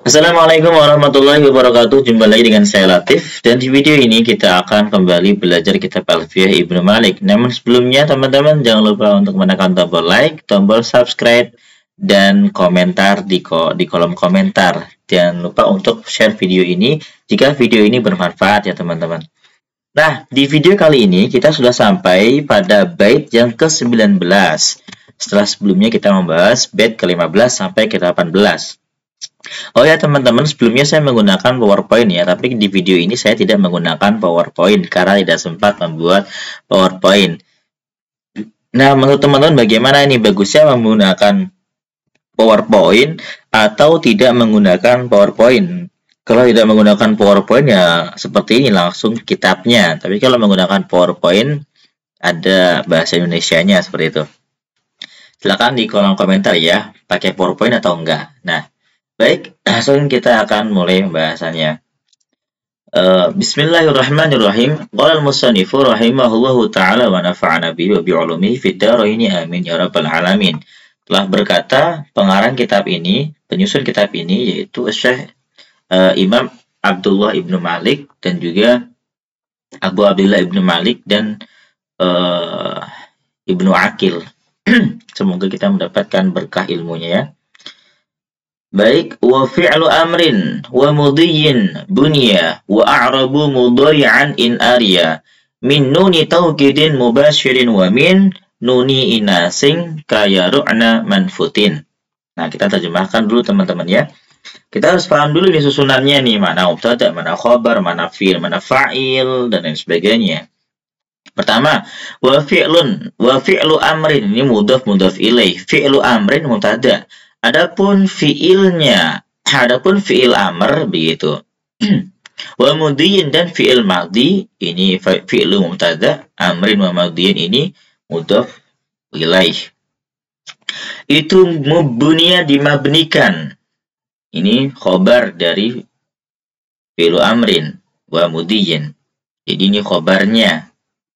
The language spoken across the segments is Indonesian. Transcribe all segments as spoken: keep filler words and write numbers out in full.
Assalamualaikum warahmatullahi wabarakatuh. Jumpa lagi dengan saya Latif, dan di video ini kita akan kembali belajar kitab Alfiyah Ibnu Malik. Namun sebelumnya teman-teman jangan lupa untuk menekan tombol like, tombol subscribe, dan komentar di, ko di kolom komentar. Jangan lupa untuk share video ini jika video ini bermanfaat ya teman-teman. Nah, di video kali ini kita sudah sampai pada bait yang ke sembilan belas. Setelah sebelumnya kita membahas bait ke lima belas sampai ke delapan belas. Oh ya teman-teman, sebelumnya saya menggunakan PowerPoint ya, tapi di video ini saya tidak menggunakan PowerPoint karena tidak sempat membuat PowerPoint. Nah, menurut teman-teman bagaimana ini, bagusnya menggunakan PowerPoint atau tidak menggunakan PowerPoint? Kalau tidak menggunakan PowerPoint ya seperti ini, langsung kitabnya. Tapi kalau menggunakan PowerPoint ada bahasa Indonesianya seperti itu. Silakan di kolom komentar ya, pakai PowerPoint atau enggak. Nah, baik, langsung kita akan mulai pembahasannya. Uh, Bismillahirrahmanirrahim. Qala al-musannifu rahimahullahu ta'ala wa nafa'ana bihi wa bi'ulumihi fid dharaini amin ya rabbal alamin. Telah berkata pengarang kitab ini, penyusun kitab ini yaitu Syekh uh, Imam Abdullah Ibnu Malik dan juga Abu Abdullah Ibnu Malik dan uh, Ibnu Aqil. Semoga kita mendapatkan berkah ilmunya ya. Baik, wa fi'lu amrin wa mudiyyin bunya wa a'rabu mudari'an in ariya min nuni tawkidin mubashirin wa min nuni inasing kaya ru'na manfutin. Nah, kita terjemahkan dulu teman-teman ya. Kita harus paham dulu nih susunannya nih, mana mubtada, mana khabar, mana fi'il, mana fa'il dan lain sebagainya. Pertama, wa fi'lun, wa fi'lu amrin, ini mudhaf mudhaf ilaih. Fi'lu amrin mubtada. Adapun fiilnya, adapun fiil amr begitu. Wa mudhiyin dan fiil madhi ini fi'lu mubtada, amrin wa madhiyin ini mudhaf ilaih. Itu mubniya dimabnikan. Ini khobar dari fi'lu amrin wa mudhiyin. Jadi ini khobarnya.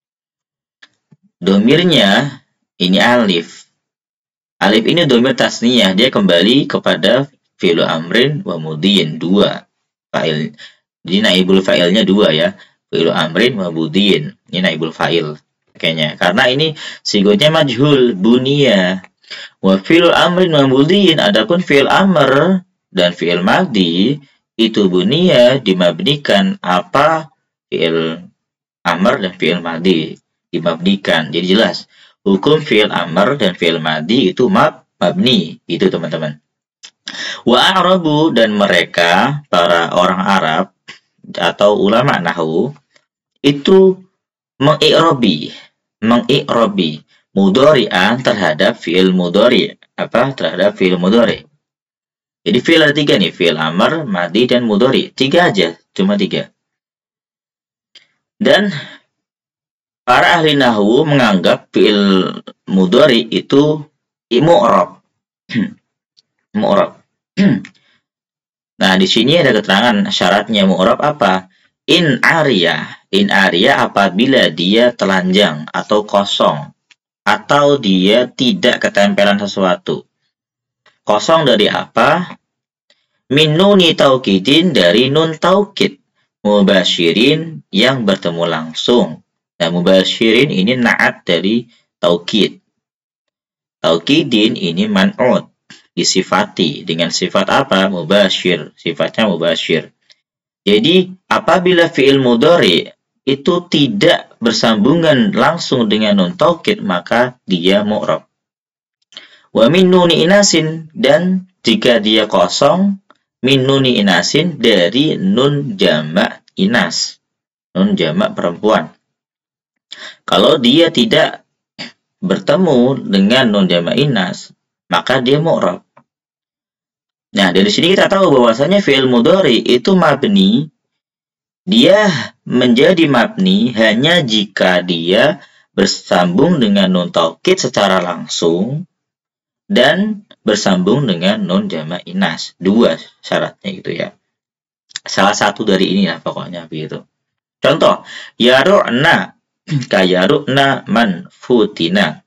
Domirnya ini alif. Alif ini domir tasniyah, dia kembali kepada fi'lu amrin wa mudhiyin, dua fa'il. Jadi naibul fa'ilnya dua ya. Fi'lu amrin wa mudhiyin. Ini naibul fa'il. Kayaknya karena ini sigonya majhul bunia. Wa fi'lu amrin wa mudhiyin, adapun fi'il amr dan fi'il madhi itu bunia dimabnikan apa? Fi'il amr dan fi'il madhi dimabnikan. Jadi jelas hukum fi'il amr dan fi'il madhi itu mab, mabni, itu teman-teman. Wa a'rabu dan mereka, para orang Arab atau ulama nahwu, itu mengi'robi, mengi'robi mudhari'an terhadap fi'il mudhari, apa? Terhadap fi'il mudhari. Jadi fi'il ada tiga nih, fi'il amr, madhi, dan mudhari. Tiga aja, cuma tiga. Dan para ahli nahwu menganggap fi'il mudhari itu mu'rab. Mu'rab. Nah, di sini ada keterangan syaratnya mu'rab apa? In ariya. In ariya apabila dia telanjang atau kosong atau dia tidak ketempelan sesuatu. Kosong dari apa? Min nuni taukidin, dari nun taukid. Mubashirin, yang bertemu langsung. Nah, mubashirin ini na'at dari taukid. Taukidin ini man'ud, disifati dengan sifat apa? Mubashir, sifatnya mubashir. Jadi, apabila fi'il mudhari itu tidak bersambungan langsung dengan nun taukid, maka dia mu'rab. Wa min nuni inasin, dan jika dia kosong, min nuni inasin, dari nun jamak inas, nun jamak perempuan. Kalau dia tidak bertemu dengan nun jamak inas, maka dia mu'rab. Nah, dari sini kita tahu bahwasanya fi'il mudhari itu mabni. Dia menjadi mabni hanya jika dia bersambung dengan nun taukid secara langsung dan bersambung dengan nun jamak inas. Dua syaratnya gitu ya. Salah satu dari ini lah pokoknya begitu. Contoh, ya ru'na kayarukna manfutina.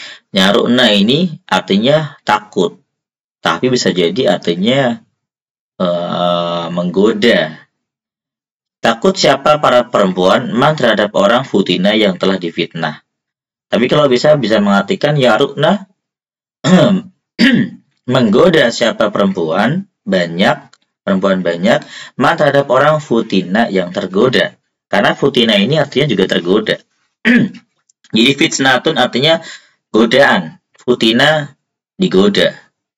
Nyarukna ini artinya takut, tapi bisa jadi artinya uh, menggoda. Takut siapa para perempuan man terhadap orang futina yang telah difitnah. Tapi kalau bisa bisa mengartikan yarukna menggoda siapa perempuan banyak, perempuan banyak man terhadap orang futina yang tergoda. Karena futina ini artinya juga tergoda. Jadi fitnatun artinya godaan, futina digoda.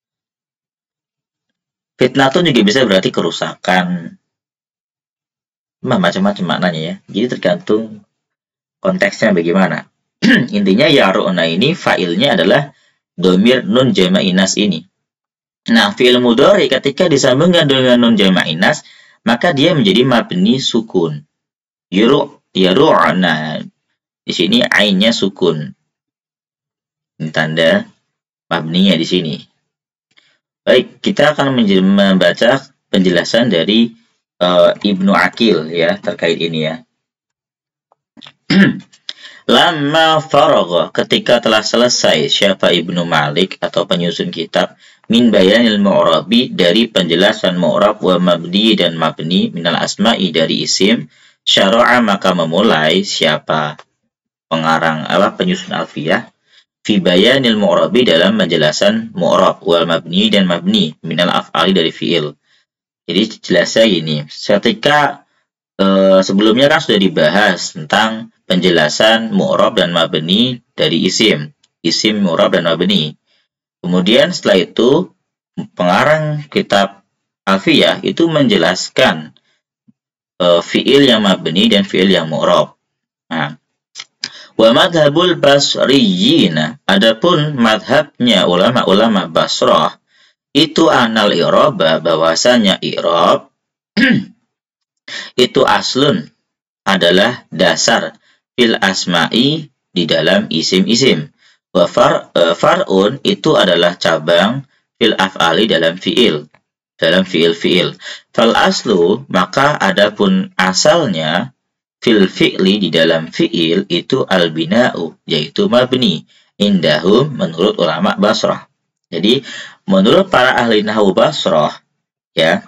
Fitnatun juga bisa berarti kerusakan. Macam-macam maknanya ya. Jadi tergantung konteksnya bagaimana. Intinya yaruna ini failnya adalah domir nun jamainas ini. Nah, fi'il mudhari ketika disambungkan dengan nun jamainas, maka dia menjadi mabni sukun. Yuru yaru'na. Di sini ainnya sukun. Ini tanda mabninya di sini. Baik, kita akan membaca penjelasan dari uh, Ibnu Aqil ya terkait ini ya. Lama faragha, ketika telah selesai siapa Ibnu Malik atau penyusun kitab min bayanil mu'rabi, dari penjelasan mu'rab wa mabni dan mabni minal asma'i dari isim, syara'a maka memulai siapa pengarang apa penyusun alfiyah fi bayanil mu'rabi dalam penjelasan mu'rab wal mabni dan mabni minal af'ali dari fi'il. Jadi jelasnya gini, ketika eh, sebelumnya kan sudah dibahas tentang penjelasan mu'rab dan mabni dari isim, isim mu'rab dan mabni. Kemudian setelah itu pengarang kitab alfiyah itu menjelaskan uh, fi'il yang mabni dan fi'il yang mu'rab. Nah, wa madhabul basriyyin, adapun madhabnya ulama-ulama Basrah itu anal i'raba, bahwasanya i'rab itu aslun adalah dasar fil asma'i di dalam isim-isim. Wa far, uh, far'un itu adalah cabang fil af'ali dalam fi'il, dalam fi'il-fi'il. Fal aslu, maka adapun asalnya fil fi'li di dalam fi'il itu al bina'u, yaitu mabni indahum menurut ulama Basrah. Jadi menurut para ahli nahwu Basrah ya,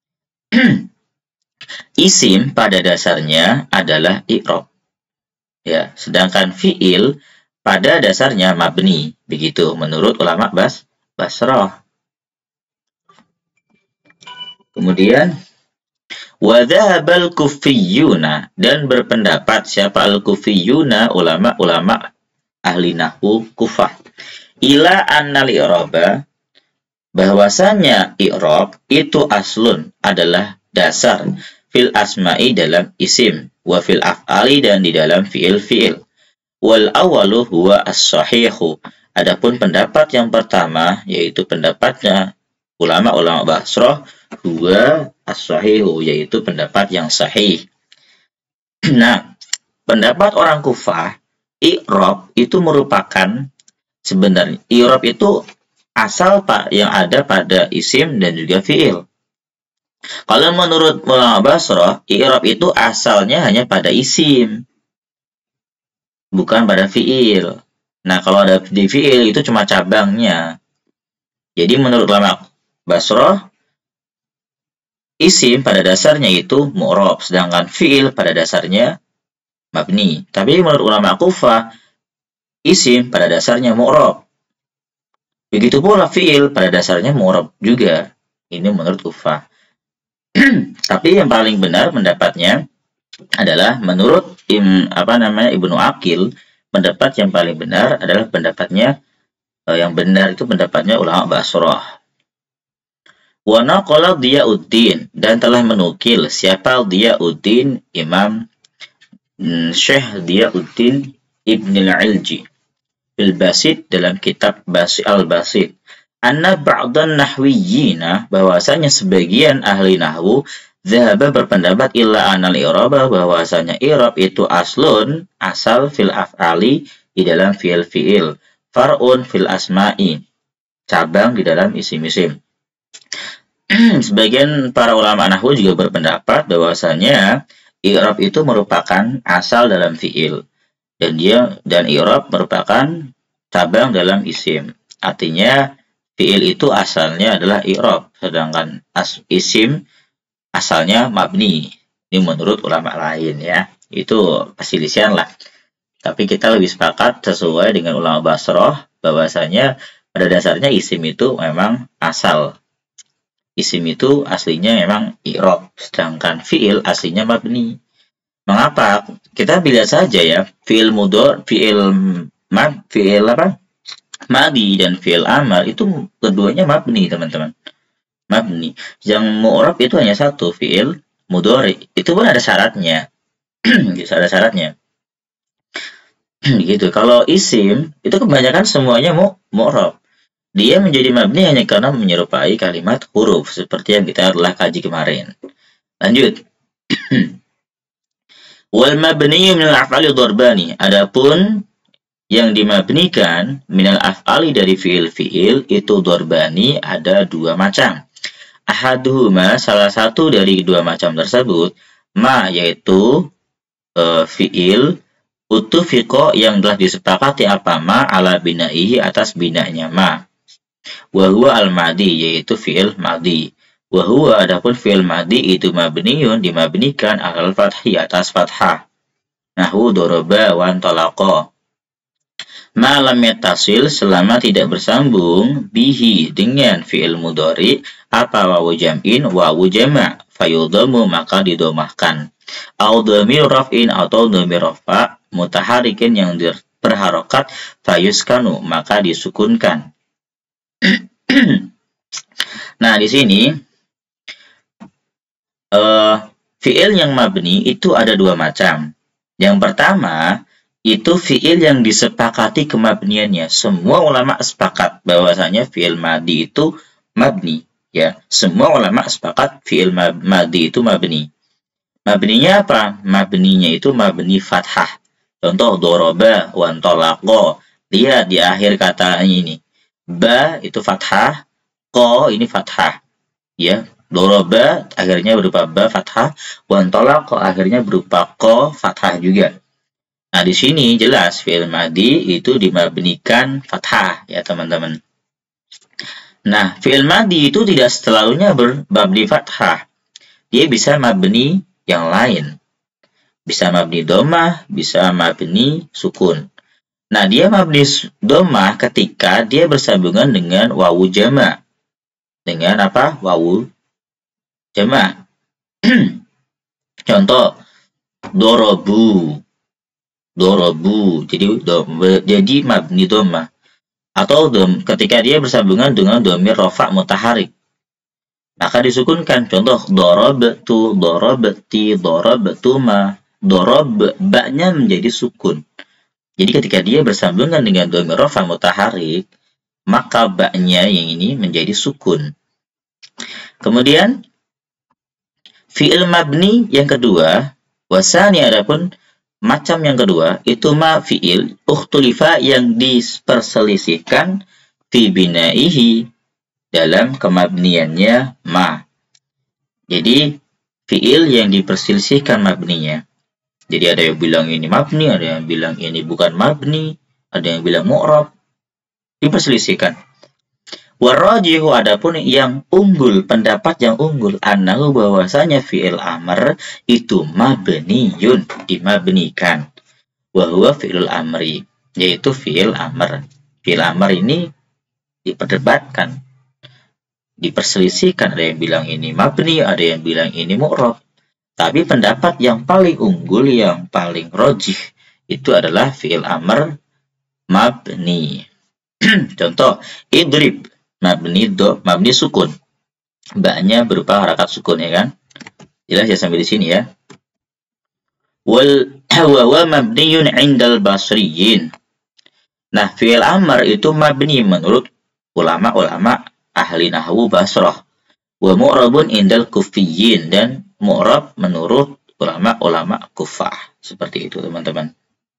isim pada dasarnya adalah i'rab. Ya, sedangkan fi'il pada dasarnya mabni, begitu menurut ulama Bas Basrah. Kemudian wa dhahabal kufiyyuna, dan berpendapat siapa al-kufiyyuna, ulama-ulama ahli nahwu Kufah, ila annal i'raba, bahwasanya i'rab itu aslun adalah dasar fil asma'i dalam isim, wa fil af'ali dan di dalam fi'il-fi'il. Wal awalu huwa as-sahihu, adapun pendapat yang pertama yaitu pendapatnya ulama-ulama Basrah, huwa as-sahihu, yaitu pendapat yang sahih. Nah, pendapat orang Kufah, i'rab itu merupakan sebenarnya i'rab itu asal pak yang ada pada isim dan juga fi'il. Kalau menurut ulama Basrah, i'rab itu asalnya hanya pada isim, bukan pada fi'il. Nah, kalau ada di fi'il itu cuma cabangnya. Jadi menurut ulama Basrah, isim pada dasarnya itu mu'rab, sedangkan fi'il pada dasarnya mabni. Tapi menurut ulama Kufah, isim pada dasarnya mu'rab. Begitu pula fi'il pada dasarnya mu'rab juga. Ini menurut Kufah. Tapi yang paling benar pendapatnya adalah menurut im, apa namanya Ibnu Aqil, pendapat yang paling benar adalah pendapatnya eh, yang benar itu pendapatnya ulama Basrah. Wa naqala Diyauddin, dan telah menukil siapa Diyauddin, Imam mm, Syekh Diyauddin Ibn al-Ilji fil Basit, dalam kitab Basi al-Basit, anna ba'dan nahwiyina, bahwasanya sebagian ahli nahwu dhahaba berpendapat illa anal i'raba, bahwasanya i'rab itu aslun asal fil af'ali di dalam fi'il fi'il, far'un fil asma'i cabang di dalam isim-isim. Sebagian para ulama nahwu juga berpendapat bahwasanya i'rab itu merupakan asal dalam fi'il dan dia dan i'rab merupakan cabang dalam isim. Artinya fiil itu asalnya adalah i'rab, sedangkan as isim asalnya mabni. Ini menurut ulama lain ya. Itu perselisihan lah. Tapi kita lebih sepakat sesuai dengan ulama Basrah bahwasanya pada dasarnya isim itu memang asal. Isim itu aslinya memang i'rab, sedangkan fiil aslinya mabni. Mengapa? Kita lihat saja ya, fiil mudhari, fiil mab, fiil apa? Madi dan fiil amar itu keduanya mabni, teman-teman. Mabni. Yang mu'rab itu hanya satu, fiil mudhari. Itu pun ada syaratnya. Ada syaratnya. Gitu. Kalau isim itu kebanyakan semuanya mu mu'rab. Dia menjadi mabni hanya karena menyerupai kalimat huruf seperti yang kita telah kaji kemarin. Lanjut. Wal mabni minal af'ali darbani. Adapun yang dimabnikan minal af'ali dari fiil-fiil itu darbani ada dua macam. Ahaduhuma, salah satu dari dua macam tersebut, ma yaitu e, fiil utufiqo yang telah disepakati apa ma ala binaihi atas binanya ma. Wahuwa al-madi yaitu fiil madi. Wahuwa adapun fiil madi itu mabniun dimabnikan alal fathi atas fathah. Nahu doroba wan talaqa. Ma lam yattasil selama tidak bersambung bihi dengan fiil mudhari apa wawu jam'in wawu jama' fayudhamu maka didomahkan. Au dhamir raf'in atau dhamir rafa' mutaharikin yang berharokat fayuskanu maka disukunkan. Nah, di sini uh, fiil yang mabni itu ada dua macam. Yang pertama itu fiil yang disepakati kemabniannya. Semua ulama sepakat bahwasanya fiil madi itu mabni, ya. Semua ulama sepakat fiil madi itu mabni. Mabninya apa? Mabninya itu mabni fathah. Contoh doroba wan talaqa. Lihat di akhir kata ini. Ba itu fathah, ko ini fathah. Ya, doroba akhirnya berupa ba fathah, wan talaqa akhirnya berupa ko fathah juga. Nah, di sini jelas fi'il madi itu dimabnikan fathah ya, teman-teman. Nah, fi'il madi itu tidak selalunya bermabni fathah. Dia bisa mabni yang lain. Bisa mabni dhammah, bisa mabni sukun. Nah, dia mabni dhammah ketika dia bersambungan dengan wawu jama'. Dengan apa? Wawu jama'. Contoh, dorobu. Dorobu. Jadi do, jadi mabni dhammah. Atau dom, ketika dia bersambungan dengan dhamir rafa' mutaharik. Maka disukunkan. Contoh, dorobtu, dorobti, dorobtuma. Dorob, ba-nya menjadi sukun. Jadi ketika dia bersambungan dengan dhamir rafa' mutaharik, maka ba-nya yang ini menjadi sukun. Kemudian fi'il mabni yang kedua, wasani adapun macam yang kedua itu ma fi'il ukhtulifa yang diperselisihkan fi binaihi dalam kemabniannya ma. Jadi fi'il yang diperselisihkan mabninya. Jadi ada yang bilang ini mabni, ada yang bilang ini bukan mabni, ada yang bilang mu'rab. Diperselisihkan. Warajihu adapun yang unggul, pendapat yang unggul, annahu bahwasanya fi'il amr itu mabniyun, dimabnikan. Wa huwa fi'il amri, yaitu fi'il amr. Fi'il amr ini diperdebatkan, diperselisihkan, ada yang bilang ini mabni, ada yang bilang ini mu'rab. Tapi pendapat yang paling unggul, yang paling rajih itu adalah fi'il amr mabni. Contoh, idrib mabni do mabni sukun. Ba-nya berupa harakat sukun, ya kan? Jelas ya sampai di sini ya. Wal wa mabniyun 'indal basriyin. Nah, fi'il amr itu mabni menurut ulama-ulama ahli nahwu Basrah. Wa mu'rabun 'indal kufiyyin, dan mu'rab menurut ulama-ulama Kufah. Seperti itu, teman-teman.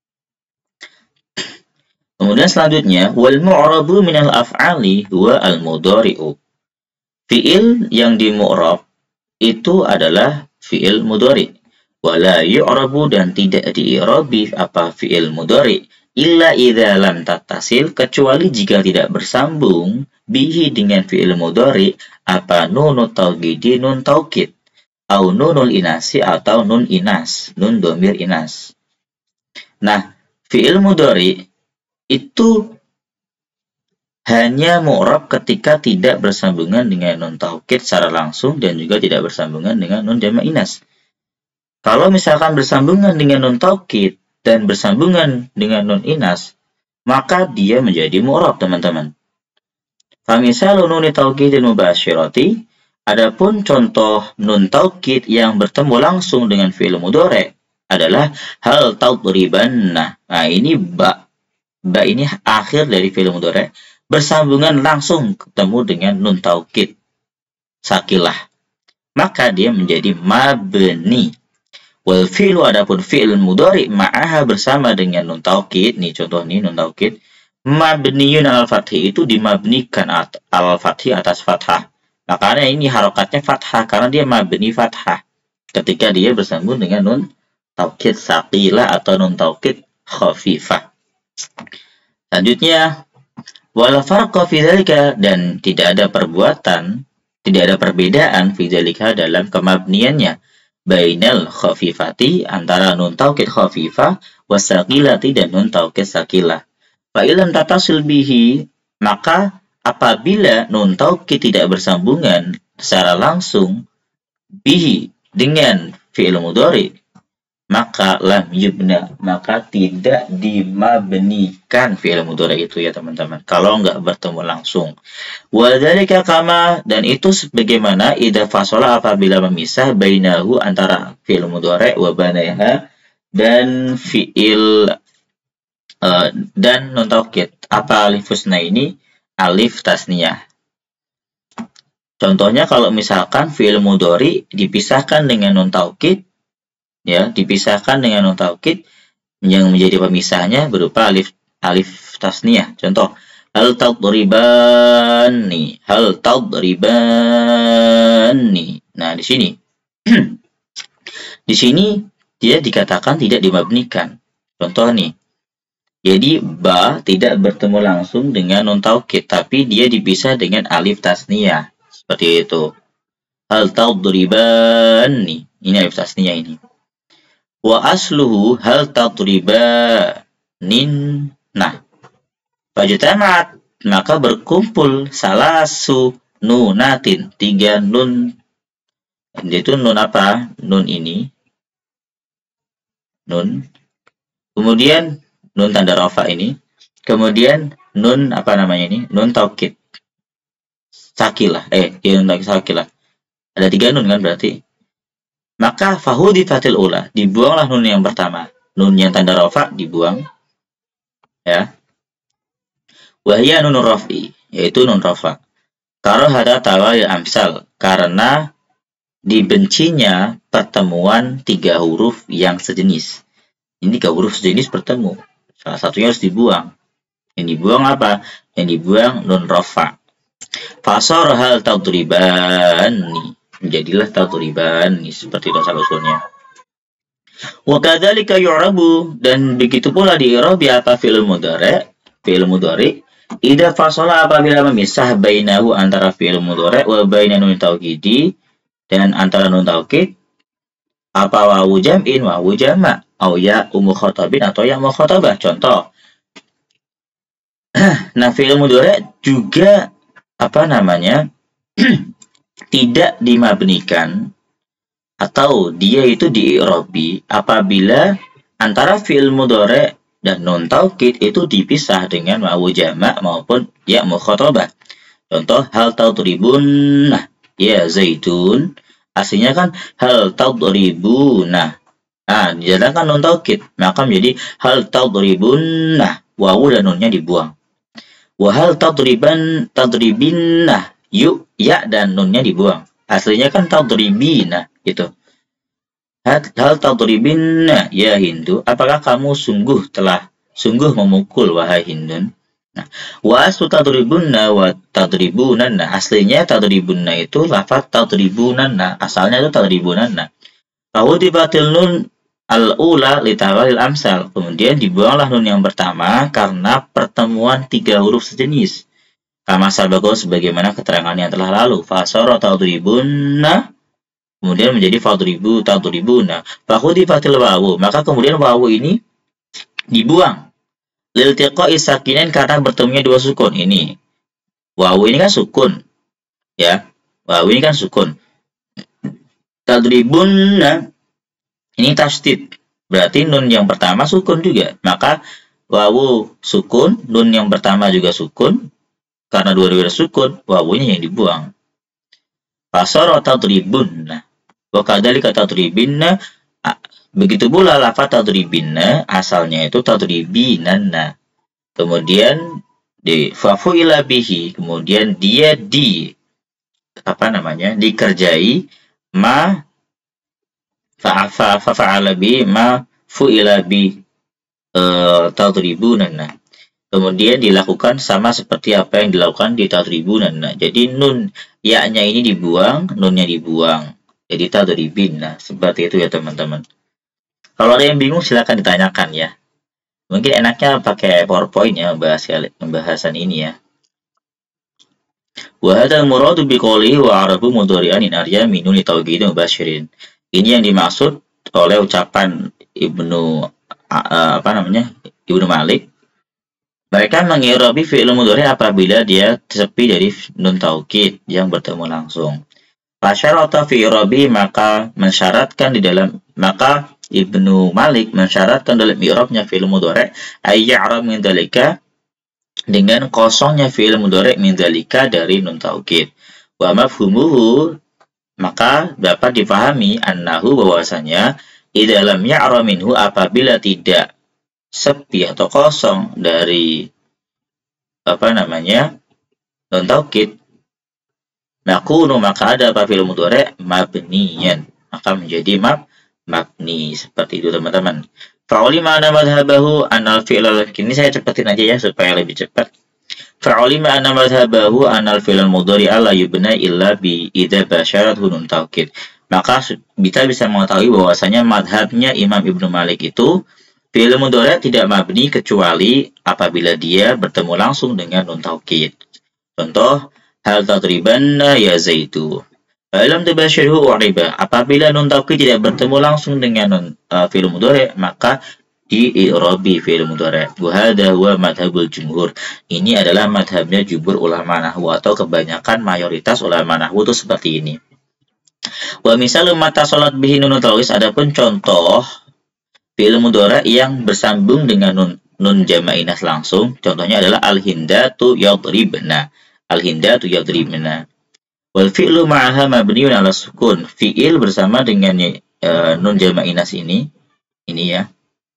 Kemudian selanjutnya, wal mu'rabu minal af'ali huwa al-mudhari'u. Fi'il yang di mu'rab itu adalah fi'il mudhari'. Wala yu'rabu, dan tidak di'irabi apa fi'il mudhari'. illa idza lam tattasil, kecuali jika tidak bersambung bihi dengan fi'il mudhari apa nunut taukidi nun taukid, au nunul inasi atau nun inas, nun domir inas. Nah, fi'il mudhari itu hanya mu'rab ketika tidak bersambungan dengan nun taukid secara langsung dan juga tidak bersambungan dengan nun jama' inas. Kalau misalkan bersambungan dengan nun taukid dan bersambungan dengan nun inas, maka dia menjadi mu'rab, teman-teman. Famisalu nuni taukidil mubasyirati, adapun contoh nun taukid yang bertemu langsung dengan fi'il mudhari adalah hal tadribanna. Nah, ini ba. Ba ini akhir dari fi'il mudhari bersambungan langsung ketemu dengan nun taukid sakilah. Maka dia menjadi mabni. Wal fi'lu, adapun fi'il mudhari ma'aha bersama dengan nun taukid, nih contoh nih nun taukid, mabniyun al-fathi, itu dimabnikan al-fathi atas fathah. Makanya ini harokatnya fathah karena dia mabni fathah ketika dia bersambung dengan nun taukid saqilah atau nun taukid khafifah. Selanjutnya, wal farqa fi dzalika, dan tidak ada perbuatan, tidak ada perbedaan fi dzalika dalam kemabniannya, bainal khafifati, antara nun taukid khafifah wasaqilati dan nun taukid saqilah. Fa ilam tatasil bihi, maka apabila nun taukid tidak bersambungan secara langsung bihi dengan fi'il mudhari, maka lam yubna, maka tidak dimabnikan fi'il mudhari itu, ya teman-teman, kalau nggak bertemu langsung. Wa dzalika kama, dan itu sebagaimana idza fasola, apabila memisah bainahu, antara fi'il mudhari wa banaiha, dan fi'il uh, dan nun taukid. Apa alif husna ini? Alif tasniyah. Contohnya kalau misalkan fi'il mudhari dipisahkan dengan nun taukid, ya, dipisahkan dengan nun taukid, yang menjadi pemisahnya berupa alif alif tasniyah. Contoh, hal tadribani, hal tadribani. Nah, di sini di sini dia dikatakan tidak dimabnikan. Contoh nih, jadi ba tidak bertemu langsung dengan nun taukid, tapi dia dipisah dengan alif tasniyah, seperti itu. Hal tadribani, ini alif tasniyah ini. Wa asluhu hal tadribanin. Nah, fajtamat, maka berkumpul salasu nunatin, tiga nun. Itu nun apa? Nun ini. Nun. Kemudian nun tanda rafa ini. Kemudian nun apa namanya ini? Nun taukid. Sakilah. Eh, ya, nun taukid sakilah. Ada tiga nun kan berarti. Maka fahudifatil ula, dibuanglah nun yang pertama. Nun yang tanda rafa dibuang. Ya. Wahia nun rafi, yaitu nun rafa. Karahata tawaya amsal, karena dibencinya pertemuan tiga huruf yang sejenis. Ini tiga huruf sejenis bertemu. Salah satunya harus dibuang. Yang dibuang apa? Yang dibuang nun rafa. Fasar hal tadribani, menjadilah tadriban, seperti itu asal usulnya. Wa kadzalika yu'rabu, dan begitu pula di i'rab apa fi'il mudhari, fi'il mudhari idza fasala, apabila memisah bainahu, antara fi'il mudhari wa baina nun taukidi, dan antara nun taukid, apa wawu jam'in wawu jama' au ya umu khotabin atau ya mukhatabah. Contoh, nah fi'il mudhari juga apa namanya tidak dimabnikan atau dia itu di-i'rabi apabila antara fi'il mudhari dan nun taukid itu dipisah dengan wawu jama' maupun ya mukhatabah. Contoh, hal tadribunna ya zaitun, aslinya kan hal tadribunna. Nah, dijadikan nun taukid, maka menjadi hal tadribunna, wawu dan nunnya dibuang. Wa hal tadriban tadribinna, yuk ya dan nunnya dibuang. Aslinya kan tadribina gitu. Hal tadribinna ya Hindu, apakah kamu sungguh telah sungguh memukul wahai Hindun? Nah, wa aslu tadribunna wa tadribunanna, aslinya tadribunna itu lafaz tadribunanna, asalnya itu tadribunanna. Fahudifatil nun, al-ula litawalil amsal. Kemudian dibuanglah nun yang pertama karena pertemuan tiga huruf sejenis. Kama sabago sebagaimana keterangan yang telah lalu. Fasara tadribunna kemudian menjadi fadribu tadribuna. Fakhudifatil wawu, maka kemudian wawu ini dibuang. Liltiqa'i sakinain karena bertemunya dua sukun ini. Wawu ini kan sukun. Ya. Wawu ini kan sukun. Tadribunna ini tasydid, berarti nun yang pertama sukun juga. Maka wawu sukun, nun yang pertama juga sukun. Karena dua-duanya sukun, wawunya yang dibuang. Fasara tadribunna. Wa kadzalika tadribinna. Begitu pula lafaz tadribinna asalnya itu tadribinanna. Kemudian di fafuila bihi, kemudian dia di apa namanya? dikerjai ma fa'afa fa'ala bi ma fu'ila bi uh, tadribunanna. Kemudian dilakukan sama seperti apa yang dilakukan di tadribunanna. Jadi nun ya-nya ini dibuang, nunnya dibuang. Jadi tadribinna. Seperti itu ya teman-teman. Kalau ada yang bingung silakan ditanyakan ya. Mungkin enaknya pakai PowerPoint ya membahas pembahasan ini ya. Wa hadzal muradu biqoulihi wa arabu mudhari'an in arya min nun tawkid mubasyirin. Ini yang dimaksud oleh ucapan Ibnu uh, apa namanya? Ibnu Malik. Mereka mengi'rabi fi'il mudhari apabila dia sepi dari nun taukid yang bertemu langsung. Fasyarata fi i'rabi, maka mensyaratkan di dalam maka Ibnu Malik mensyaratkan dalam i'rabnya fi'il mudhari ayya'rab min dzalika dengan kosongnya fi'il mudhari min dzalika dari nun taukid. Wa mafhumuhu, maka dapat dipahami annahu bahwasanya idza lam ya'ra minhu apabila tidak sepi atau kosong dari apa namanya nun taukid, nakunu maka ada apa fi'il mudhari mabniyan, maka menjadi mab mabni. Seperti itu teman-teman. Fa'ulima anna madhhabahu anal fi'il, ini saya cepetin aja ya supaya lebih cepat. Fa'ulima anna madhhabahu anal fi'il mudhari alla yubna illa bi idza basyarat nun taukid. Maka kita bisa mengetahui bahwasanya madhabnya Imam Ibnu Malik itu fi'il mudhari tidak mabni kecuali apabila dia bertemu langsung dengan nun taukid. Contoh, hal tadribanna ya Zaitu. Fa'ilam tubashirhu u'riba. Apabila nun taukid tidak bertemu langsung dengan nun uh, fi'il mudhari, maka di-i'rabi fi'il mudhari. Wa hadha huwa madhabul jumhur. Ini adalah madhabnya jumhur ulama nahwu atau kebanyakan mayoritas ulama nahwu itu seperti ini. Wa misalu mata salat bihi nun tawkid, adapun contoh fi'il mudhari yang bersambung dengan nun nun jama' inas langsung, contohnya adalah al-hindatu yadribna. Al-hindatu yadribna. Wal fi'lu ma'aha mabniun 'ala sukun. Fi'il bersama dengan uh, nun jama' inas ini ini ya.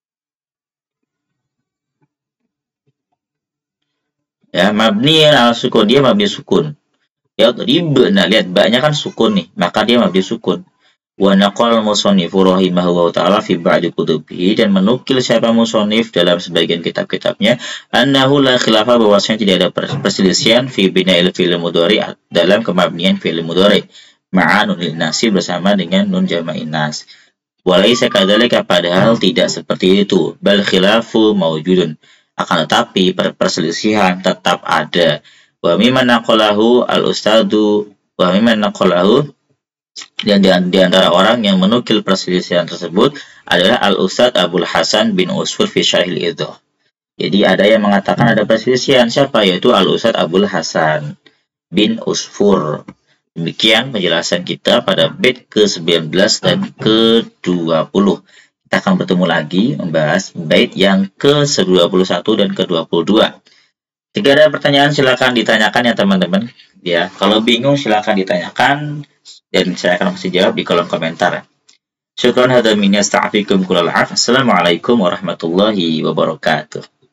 Ya, mabni al sukun, dia mabni sukun. Ya, ribna, lihat ba-nya kan sukun nih, maka dia mabni sukun. Wa naqal musannifu rahimahullahu ta'ala fi ba'di kutubihi, dan menukil siapa musannif dalam sebagian kitab-kitabnya annahu la khilafa, bahwasanya tidak ada perselisihan fi bina'il fi'il mudhari, dalam kemabnian fi'il mudhari ma'a nunil nasib bersama dengan nun jama'in nas. Walaysa kadzalika, padahal tidak seperti itu. Bal khilafu maujudun, akan tetapi perselisihan tetap ada. Wa mimman naqalahu al-ustadu wa mimman naqalahu, dan di antara orang yang menukil perselisihan tersebut adalah al-Ustad Abul Hasan bin Usfur fi Syarhil Idhah. Jadi ada yang mengatakan ada perselisihan, siapa? Yaitu al-Ustad Abul Hasan bin Usfur. Demikian penjelasan kita pada bait ke sembilan belas dan ke dua puluh. Kita akan bertemu lagi membahas bait yang ke dua puluh satu dan ke dua puluh dua. Jika ada pertanyaan silakan ditanyakan ya teman-teman. Ya, kalau bingung silakan ditanyakan dan saya akan kasih jawab di kolom komentar. Syukran hadza minni, astagfirukum kullal af. Assalamualaikum warahmatullahi wabarakatuh.